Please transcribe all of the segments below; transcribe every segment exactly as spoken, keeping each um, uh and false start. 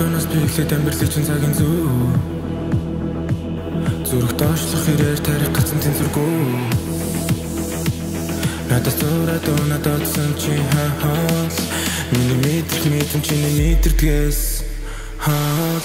Одооноос би эхлээд амьдралын чинь цагийн зүв зүрх доошлох хэрээр тарих гацсан тэнцвэргүй надад зураад надад сан чи хаал миний мэдрэх мэдэн чиний мэдэрдгээс хаал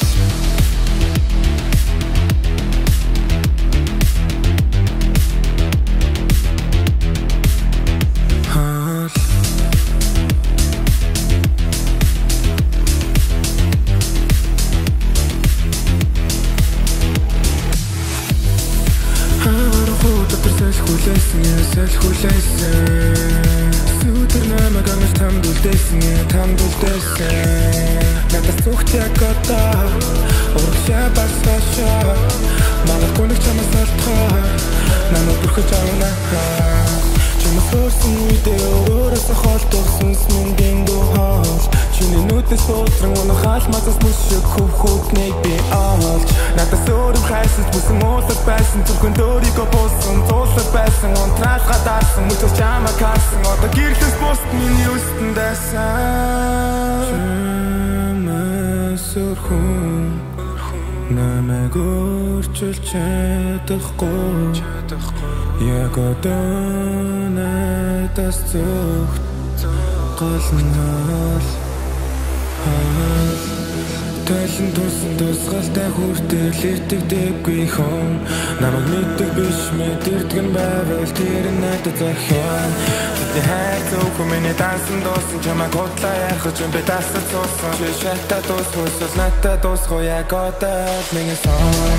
Сүтэр намайг амж тамд үлдээсэн тамд үлдээсэн надад зүгт яг одоо урагшаа басгаашаа магадгүй нэг чамаас алдахаа намайг бүрхэж авна чамаас өөрсөн үедээ өөрөөсөө холдсон сүнгийн дуу чиний нүдээс бодрон унах алмазаас мөшөг хөвхөтнийг би олж надад өөрөм хайсаж бүсэн уулах байсан зүрхэнд өөрийгөө буусан зуулах байсан унтраал гадаасан мөчөс чамаа карсан одоо гэрлээс бусд миний үстэн дайсан чамаас өрхөн намайг өөрчилж чадахгүй яг одоо надаас зүгт голнол Талын тусан тусгалтай хүртэл итгэдэггүй хон намайг мэддэг биш мэдэрдэг нь байвал тэр надад захиан бидний хайр зөвхөн миний дансан дуусан чамайг худлаа яхаж юм би тасад суусан чи шатаа дуусгүйс надад дуусгүй яг одоо миний сон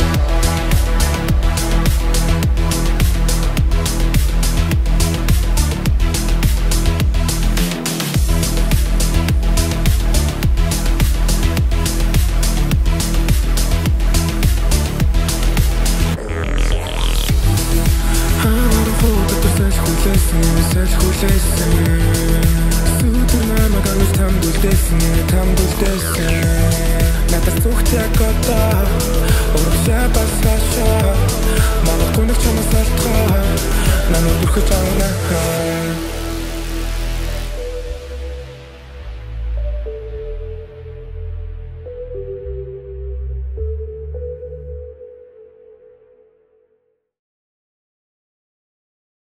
Сүтэр намайг амж тамд үлдээсэн тамд үлдээсэн надад зүгт яг одоо урагшаа басгаашаа магадгүй нэг чамаас алдахаа намайг бүрхэж авна